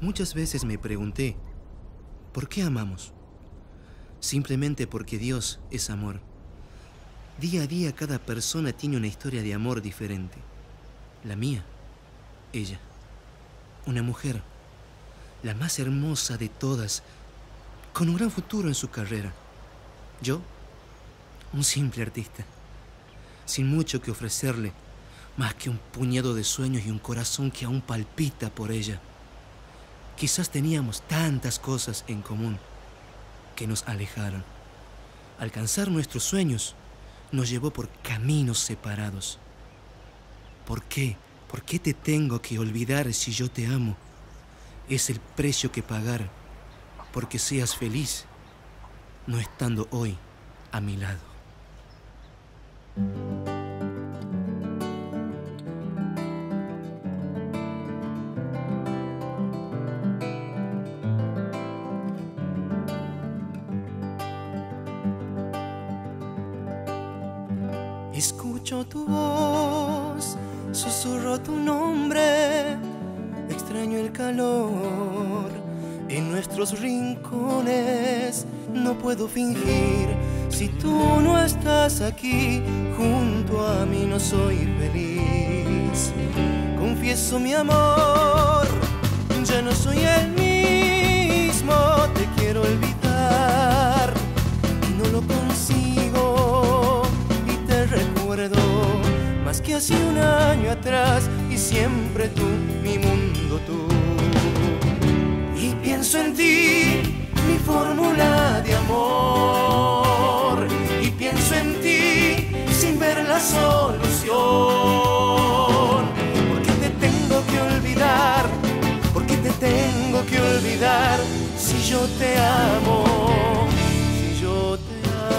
Muchas veces me pregunté, ¿por qué amamos? Simplemente porque Dios es amor. Día a día cada persona tiene una historia de amor diferente. La mía, ella, una mujer, la más hermosa de todas, con un gran futuro en su carrera. Yo, un simple artista, sin mucho que ofrecerle, más que un puñado de sueños y un corazón que aún palpita por ella. Quizás teníamos tantas cosas en común que nos alejaron. Alcanzar nuestros sueños nos llevó por caminos separados. ¿Por qué? ¿Por qué te tengo que olvidar si yo te amo? Es el precio que pagar porque seas feliz, no estando hoy a mi lado. Escucho tu voz, susurro tu nombre, extraño el calor en nuestros rincones. No puedo fingir, si tú no estás aquí, junto a mí no soy feliz. Confieso mi amor, ya no soy el mismo, te quiero olvidar y no lo consigo. Recuerdo más que hace un año atrás y siempre tú, mi mundo tú. Y pienso en ti, mi fórmula de amor. Y pienso en ti sin ver la solución. ¿Por qué te tengo que olvidar? ¿Por qué te tengo que olvidar si yo te amo? Si yo te amo.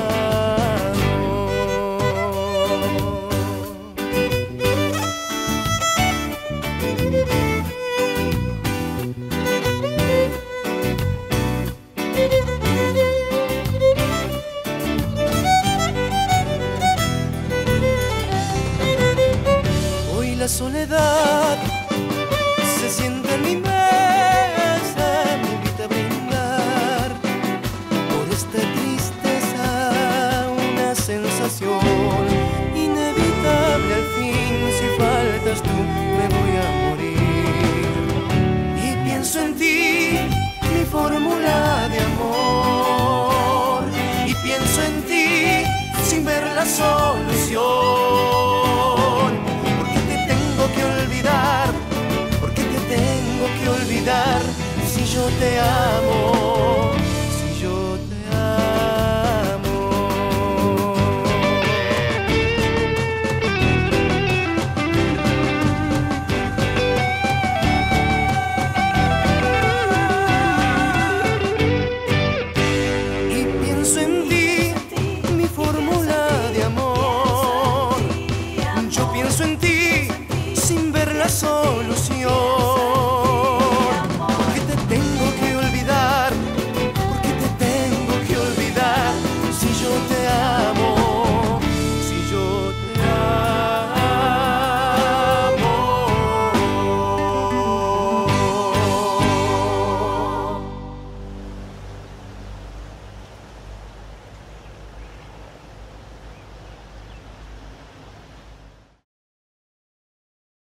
Hoy la soledad se siente en mi mesa, me invita a brindar por esta tristeza, una sensación inevitable al fin. Si faltas tú me voy a morir. Y pienso en ti, mi fórmula de amor. Y pienso en ti sin ver la solución. ¿Por qué te tengo que olvidar? ¿Por qué te tengo que olvidar si yo te amo? Si yo te amo. Y pienso en ti, mi fórmula de amor. Yo pienso en ti sin ver la solución.